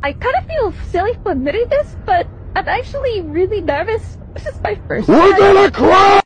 I kind of feel silly for admitting this, but I'm actually really nervous. This is my first We're time. gonna cry!